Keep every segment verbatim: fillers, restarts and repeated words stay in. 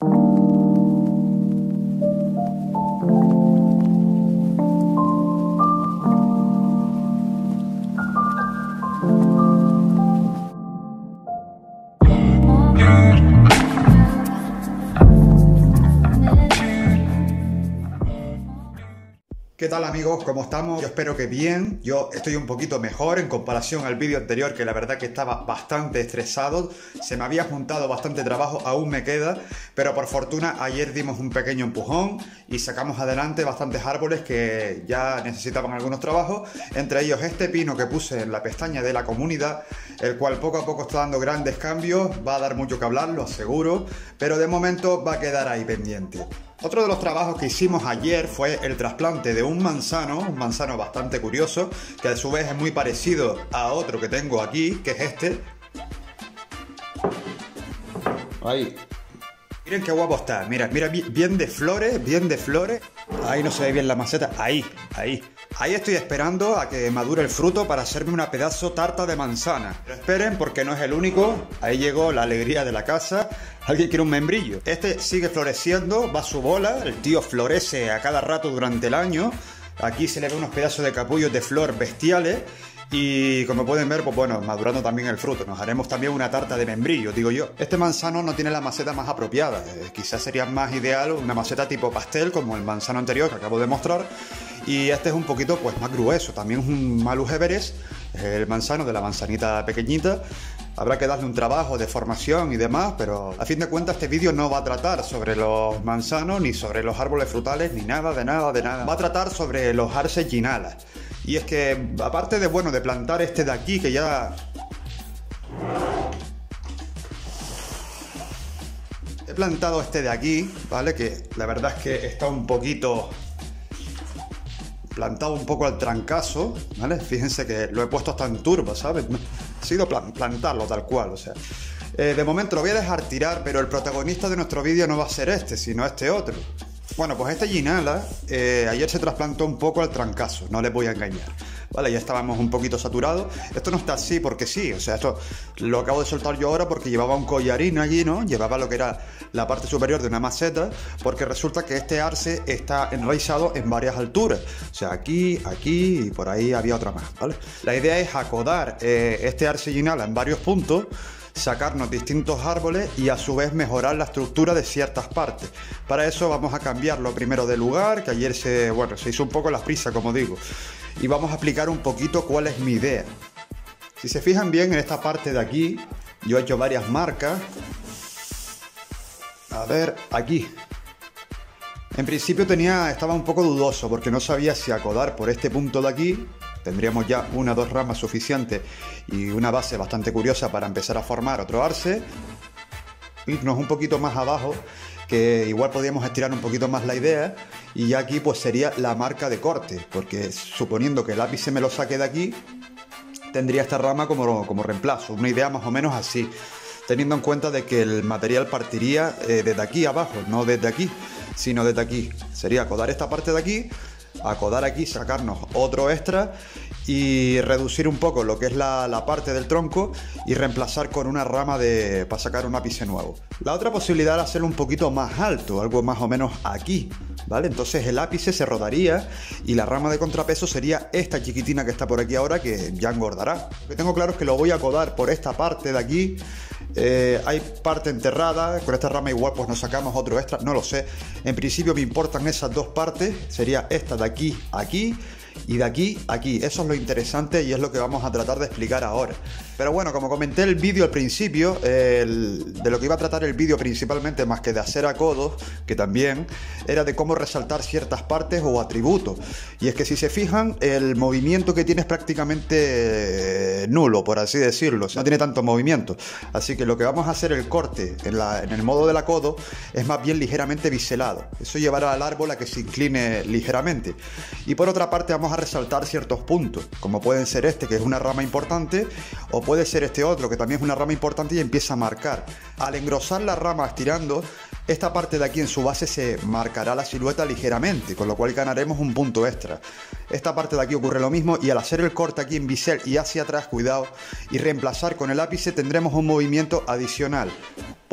¿Qué tal amigos? ¿Cómo estamos? Yo espero que bien. Yo estoy un poquito mejor en comparación al vídeo anterior, que la verdad que estaba bastante estresado. Se me había juntado bastante trabajo, aún me queda, pero por fortuna ayer dimos un pequeño empujón y sacamos adelante bastantes árboles que ya necesitaban algunos trabajos, entre ellos este pino que puse en la pestaña de la comunidad, el cual poco a poco está dando grandes cambios, va a dar mucho que hablar, lo aseguro, pero de momento va a quedar ahí pendiente. Otro de los trabajos que hicimos ayer fue el trasplante de un manzano, un manzano bastante curioso, que a su vez es muy parecido a otro que tengo aquí, que es este. Ahí. Miren qué guapo está, mira, mira, bien de flores, bien de flores. Ahí no se ve bien la maceta, ahí, ahí. Ahí estoy esperando a que madure el fruto para hacerme una pedazo tarta de manzana. Pero esperen porque no es el único. Ahí llegó la alegría de la casa. Alguien quiere un membrillo. Este sigue floreciendo, va a su bola. El tío florece a cada rato durante el año. Aquí se le ve unos pedazos de capullos de flor bestiales. Y como pueden ver, pues bueno, madurando también el fruto. Nos haremos también una tarta de membrillo, digo yo. Este manzano no tiene la maceta más apropiada. Eh, quizás sería más ideal una maceta tipo pastel, como el manzano anterior que acabo de mostrar. Y este es un poquito pues más grueso. También es un Malus Everest, el manzano de la manzanita pequeñita. Habrá que darle un trabajo de formación y demás, pero a fin de cuentas este vídeo no va a tratar sobre los manzanos, ni sobre los árboles frutales, ni nada, de nada, de nada. Va a tratar sobre los Arce Ginala. Y es que, aparte de, bueno, de plantar este de aquí, que ya... He plantado este de aquí, ¿vale? Que la verdad es que está un poquito... plantado un poco al trancazo, ¿vale? Fíjense que lo he puesto hasta en turbo, ¿sabes? Ha sido plan plantarlo tal cual, o sea... Eh, de momento lo voy a dejar tirar, pero el protagonista de nuestro vídeo no va a ser este, sino este otro. Bueno, pues este Ginala eh, ayer se trasplantó un poco al trancazo, no les voy a engañar. Vale, ya estábamos un poquito saturados. Esto no está así porque sí, o sea, esto lo acabo de soltar yo ahora porque llevaba un collarín allí, ¿no? Llevaba lo que era la parte superior de una maceta, porque resulta que este arce está enraizado en varias alturas. O sea, aquí, aquí y por ahí había otra más, ¿vale? La idea es acodar eh, este arce Ginala en varios puntos, sacarnos distintos árboles y a su vez mejorar la estructura de ciertas partes. Para eso vamos a cambiarlo primero de lugar, que ayer se, bueno, se hizo un poco las prisas, como digo, y vamos a explicar un poquito cuál es mi idea. Si se fijan bien en esta parte de aquí, yo he hecho varias marcas. A ver, aquí. En principio tenía, estaba un poco dudoso porque no sabía si acodar por este punto de aquí. Tendríamos ya una o dos ramas suficientes y una base bastante curiosa para empezar a formar otro arce. Irnos un poquito más abajo, que igual podríamos estirar un poquito más la idea. Y ya aquí pues sería la marca de corte, porque suponiendo que el ápice me lo saque de aquí, tendría esta rama como, como reemplazo. Una idea más o menos así, teniendo en cuenta de que el material partiría eh, desde aquí abajo, no desde aquí, sino desde aquí. Sería acodar esta parte de aquí, acodar aquí, sacarnos otro extra y reducir un poco lo que es la, la parte del tronco y reemplazar con una rama de, para sacar un ápice nuevo. La otra posibilidad era hacerlo un poquito más alto, algo más o menos aquí, ¿vale? Entonces el ápice se rodaría y la rama de contrapeso sería esta chiquitina que está por aquí ahora, que ya engordará. Lo que tengo claro es que lo voy a acodar por esta parte de aquí. Eh, hay parte enterrada, con esta rama igual pues nos sacamos otro extra, no lo sé. En principio me importan esas dos partes, sería esta de aquí a aquí y de aquí a aquí. Eso es lo interesante y es lo que vamos a tratar de explicar ahora. Pero bueno, como comenté el vídeo al principio, el, de lo que iba a tratar el vídeo principalmente, más que de hacer acodos, que también, era de cómo resaltar ciertas partes o atributos. Y es que si se fijan, el movimiento que tiene es prácticamente nulo, por así decirlo. No tiene tanto movimiento. Así que lo que vamos a hacer, el corte en, la, en el modo del acodo, es más bien ligeramente biselado. Eso llevará al árbol a que se incline ligeramente. Y por otra parte vamos a resaltar ciertos puntos, como pueden ser este, que es una rama importante, o puede ser este otro, que también es una rama importante y empieza a marcar. Al engrosar la rama estirando, esta parte de aquí en su base se marcará la silueta ligeramente, con lo cual ganaremos un punto extra. Esta parte de aquí ocurre lo mismo, y al hacer el corte aquí en bisel y hacia atrás, cuidado, y reemplazar con el ápice, tendremos un movimiento adicional.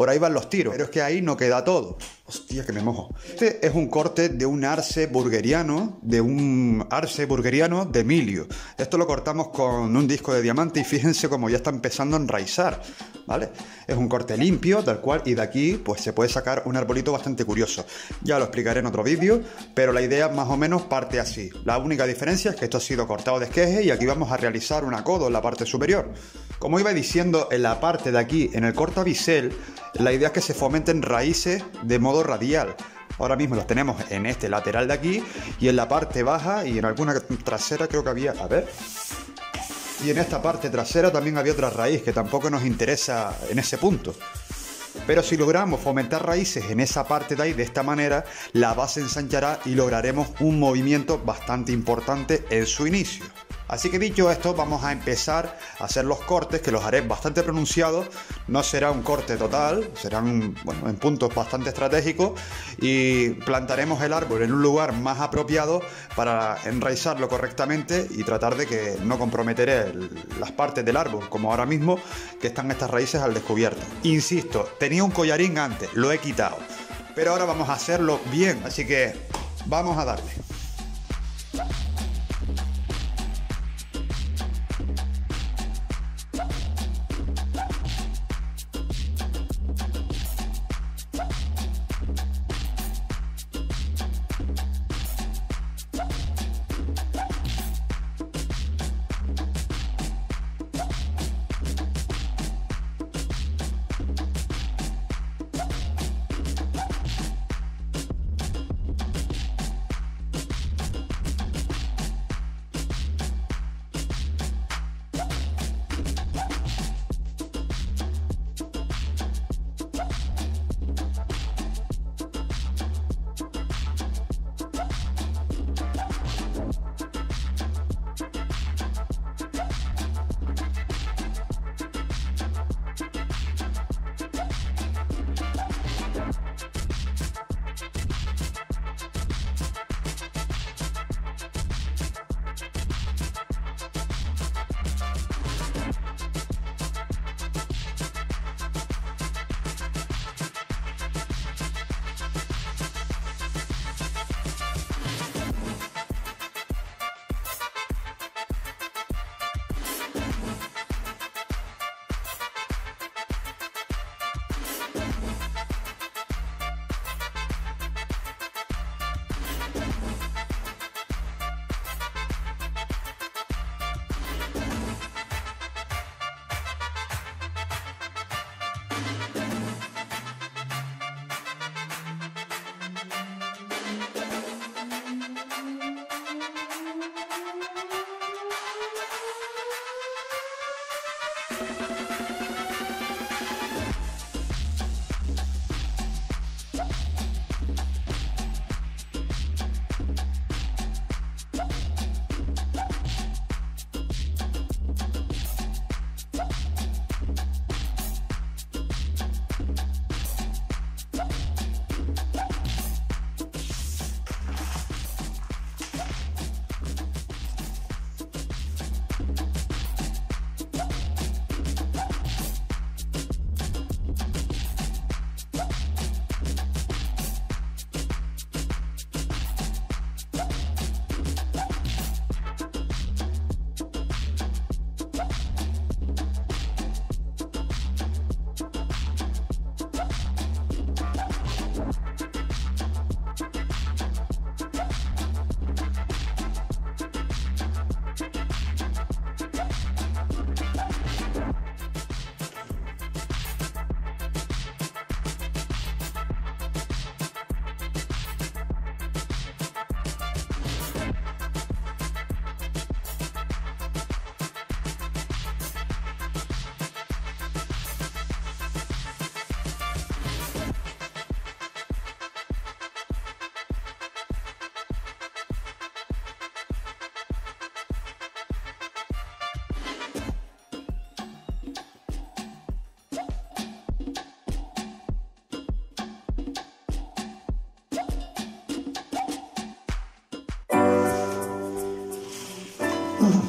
por ahí van los tiros. Pero es que ahí no queda todo. Hostia, que me mojo. Este es un corte de un arce burgeriano, de un arce burgeriano de Emilio. Esto lo cortamos con un disco de diamante y fíjense cómo ya está empezando a enraizar, ¿vale? Es un corte limpio, tal cual, y de aquí pues se puede sacar un arbolito bastante curioso. Ya lo explicaré en otro vídeo, pero la idea más o menos parte así. La única diferencia es que esto ha sido cortado de esqueje y aquí vamos a realizar un acodo en la parte superior. Como iba diciendo, en la parte de aquí, en el cortabisel, la idea es que se fomenten raíces de modo radial. Ahora mismo los tenemos en este lateral de aquí y en la parte baja y en alguna trasera creo que había... A ver... Y en esta parte trasera también había otra raíz que tampoco nos interesa en ese punto. Pero si logramos fomentar raíces en esa parte de ahí de esta manera, la base ensanchará y lograremos un movimiento bastante importante en su inicio. Así que dicho esto, vamos a empezar a hacer los cortes, que los haré bastante pronunciados. No será un corte total, serán, bueno, en puntos bastante estratégicos, y plantaremos el árbol en un lugar más apropiado para enraizarlo correctamente y tratar de que no comprometer el, las partes del árbol, como ahora mismo que están estas raíces al descubierto. Insisto, tenía un collarín antes, lo he quitado, pero ahora vamos a hacerlo bien, así que vamos a darle.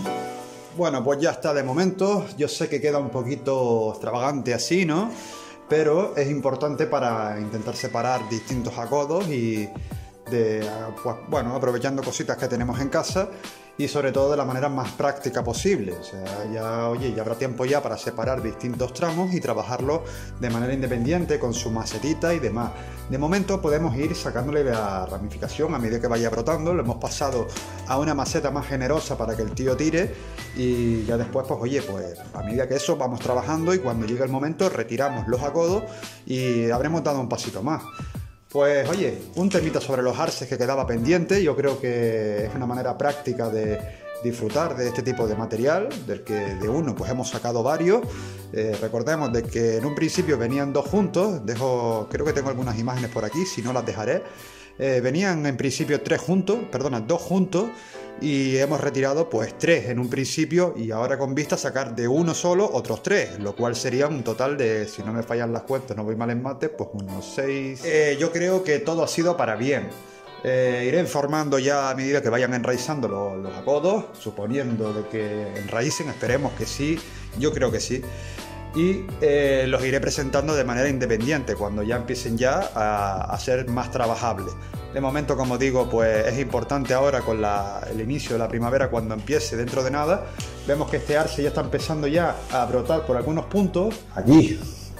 Bueno, pues ya está de momento. Yo sé que queda un poquito extravagante así, ¿no? pero es importante para intentar separar distintos acodos y de, pues, bueno, aprovechando cositas que tenemos en casa y sobre todo de la manera más práctica posible. O sea, ya, oye, ya habrá tiempo ya para separar distintos tramos y trabajarlo de manera independiente con su macetita y demás. De momento podemos ir sacándole la ramificación a medida que vaya brotando. Lo hemos pasado a una maceta más generosa para que el tío tire y ya después, pues oye, pues a medida que eso vamos trabajando y cuando llegue el momento retiramos los acodos y habremos dado un pasito más. Pues oye, un temita sobre los arces que quedaba pendiente. Yo creo que es una manera práctica de disfrutar de este tipo de material, del que de uno pues hemos sacado varios. Eh, recordemos de que en un principio venían dos juntos, dejo, creo que tengo algunas imágenes por aquí, si no las dejaré. Eh, venían en principio tres juntos, perdona, dos juntos, y hemos retirado pues tres en un principio y ahora con vista a sacar de uno solo otros tres, lo cual sería un total de, si no me fallan las cuentas, no voy mal en mate, pues unos seis. Eh, yo creo que todo ha sido para bien. Eh, iré informando ya a medida que vayan enraizando los, los acodos, suponiendo de que enraicen, esperemos que sí, yo creo que sí. Y eh, los iré presentando de manera independiente cuando ya empiecen ya a, a ser más trabajables. De momento, como digo, pues es importante ahora con la, el inicio de la primavera, cuando empiece dentro de nada, vemos que este arce ya está empezando ya a brotar por algunos puntos, aquí,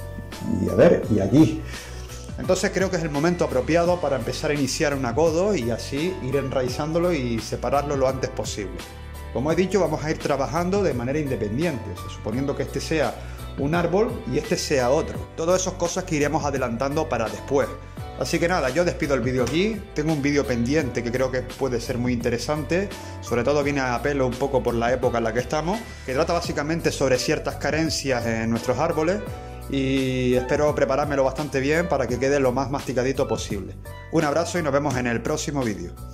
y a ver, y aquí. Entonces creo que es el momento apropiado para empezar a iniciar un acodo y así ir enraizándolo y separarlo lo antes posible. Como he dicho, vamos a ir trabajando de manera independiente, o sea, suponiendo que este sea un árbol y este sea otro. Todas esas cosas que iremos adelantando para después. Así que nada, yo despido el vídeo aquí. Tengo un vídeo pendiente que creo que puede ser muy interesante. Sobre todo viene a pelo un poco por la época en la que estamos, que trata básicamente sobre ciertas carencias en nuestros árboles. Y espero preparármelo bastante bien para que quede lo más masticadito posible. Un abrazo y nos vemos en el próximo vídeo.